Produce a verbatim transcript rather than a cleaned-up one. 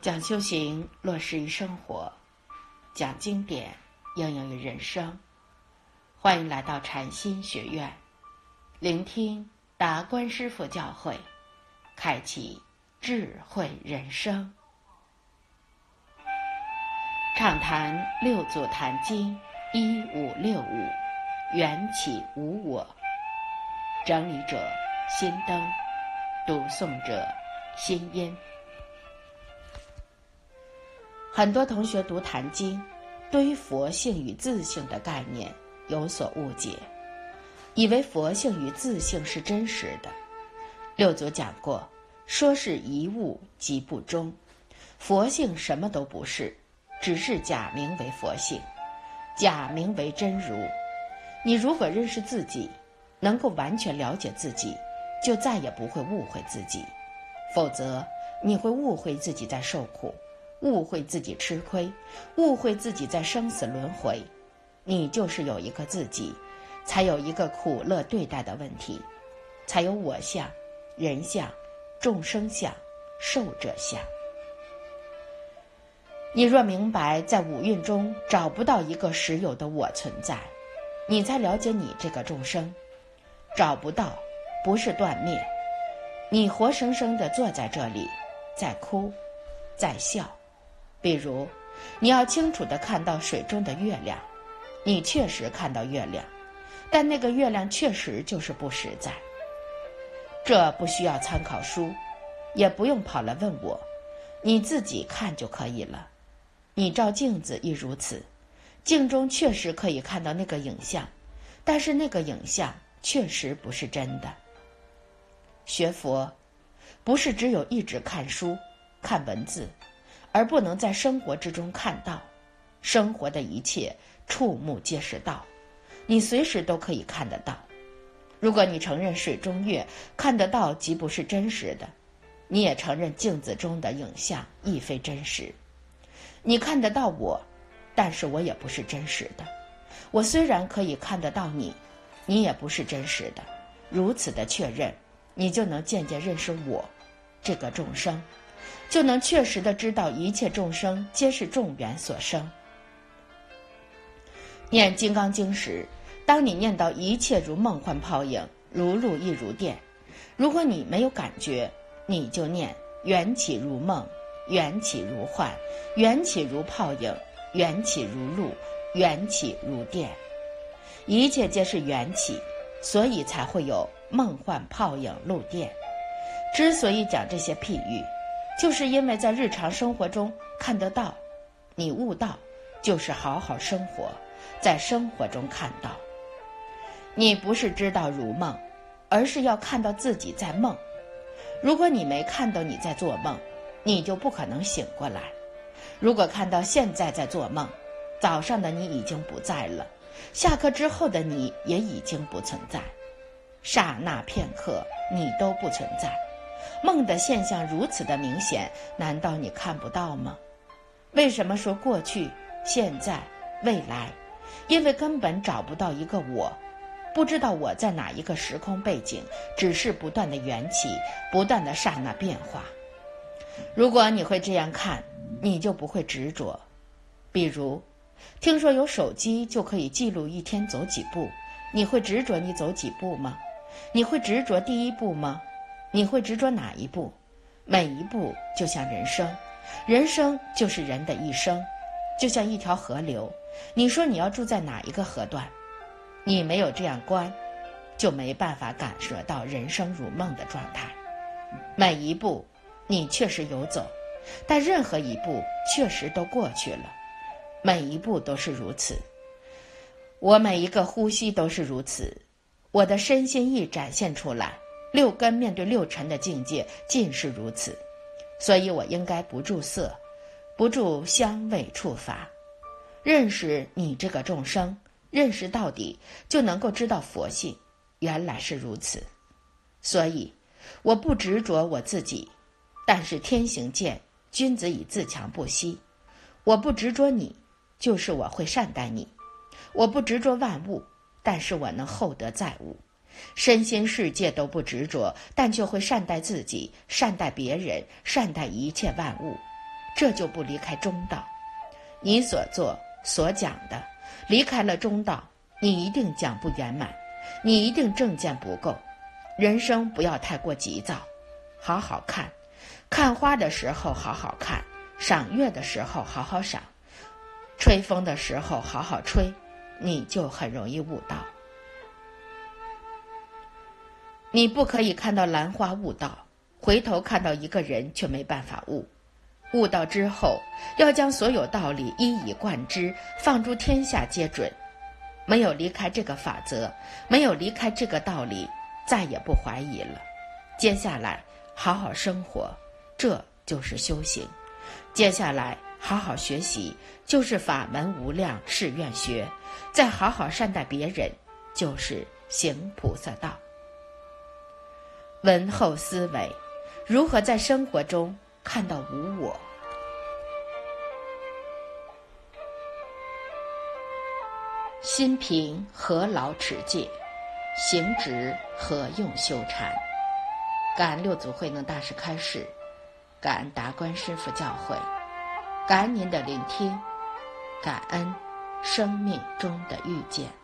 讲修行落实于生活，讲经典应用于人生。欢迎来到禅心学院，聆听达观师父教诲，开启智慧人生。畅谈六祖坛经一五六五，缘起无我。整理者心灯，读诵者心音。很多同学读坛经，对于佛性与自性的概念有所误解，以为佛性与自性是真实的。六祖讲过，说是一物即不中，佛性什么都不是，只是假名为佛性，假名为真如。你如果认识自己，能够完全了解自己，就再也不会误会自己，否则你会误会自己在受苦，误会自己吃亏，误会自己在生死轮回。你就是有一个自己，才有一个苦乐对待的问题，才有我相、人相、众生相、寿者相。你若明白在五蕴中找不到一个实有的我存在，你才了解你这个众生。找不到不是断灭，你活生生地坐在这里，在哭，在笑。比如你要清楚地看到水中的月亮，你确实看到月亮，但那个月亮确实就是不实在。这不需要参考书，也不用跑来问我，你自己看就可以了。你照镜子亦如此，镜中确实可以看到那个影像，但是那个影像确实不是真的。学佛不是只有一直看书看文字，而不能在生活之中看到。生活的一切触目皆是道，你随时都可以看得到。如果你承认水中月看得到即不是真实的，你也承认镜子中的影像亦非真实。你看得到我，但是我也不是真实的。我虽然可以看得到你，你也不是真实的。如此的确认，你就能渐渐认识我这个众生，就能确实的知道一切众生皆是众缘所生。念《金刚经》时，当你念到一切如梦幻泡影，如露亦如电，如果你没有感觉，你就念缘起如梦，缘起如幻，缘起如泡影，缘起如露，缘起如电。一切皆是缘起，所以才会有梦幻泡影露电。之所以讲这些譬喻，就是因为在日常生活中看得到，你悟到就是好好生活，在生活中看到。你不是知道如梦，而是要看到自己在梦。如果你没看到你在做梦，你就不可能醒过来。如果看到现在在做梦，早上的你已经不在了，下课之后的你也已经不存在，刹那片刻你都不存在。梦的现象如此的明显，难道你看不到吗？为什么说过去、现在、未来？因为根本找不到一个我，不知道我在哪一个时空背景，只是不断的缘起，不断的刹那变化。如果你会这样看，你就不会执着。比如听说有手机就可以记录一天走几步，你会执着你走几步吗？你会执着第一步吗？你会执着哪一步？每一步就像人生，人生就是人的一生，就像一条河流。你说你要住在哪一个河段？你没有这样观，就没办法感受到人生如梦的状态。每一步你确实有走，但任何一步确实都过去了。每一步都是如此，我每一个呼吸都是如此。我的身心意展现出来，六根面对六尘的境界尽是如此。所以我应该不住色，不住香味触法，认识你这个众生，认识到底，就能够知道佛性原来是如此。所以我不执着我自己，但是天行健，君子以自强不息。我不执着你，就是我会善待你。我不执着万物，但是我能厚德载物。身心世界都不执着，但却会善待自己，善待别人，善待一切万物。 这就不离开中道。你所做所讲的，离开了中道，你一定讲不圆满，你一定正见不够。人生不要太过急躁，好好看，看花的时候好好看，赏月的时候好好赏，吹风的时候好好吹，你就很容易悟道。你不可以看到兰花悟道，回头看到一个人却没办法悟。悟道之后，要将所有道理一以贯之，放诸天下皆准。没有离开这个法则，没有离开这个道理，再也不怀疑了。接下来好好生活，这就是修行。接下来好好学习，就是法门无量誓愿学。再好好善待别人，就是行菩萨道。文后思维，如何在生活中看到无我？心平何劳持戒，行直何用修禅。感恩六祖慧能大师开示，感恩达观师父教诲，感恩您的聆听，感恩生命中的遇见。